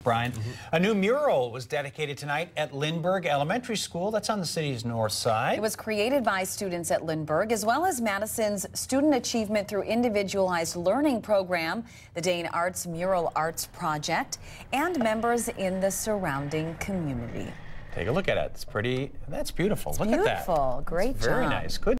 Brian. A new mural was dedicated tonight at Lindbergh Elementary School. That's on the city's north side. It was created by students at Lindbergh, as well as Madison's Student Achievement Through Individualized Learning program, the Dane Arts Mural Arts Project, and members in the surrounding community. Take a look at it. It's pretty. That's beautiful. Look at that. Beautiful. Great job. Very nice. Good.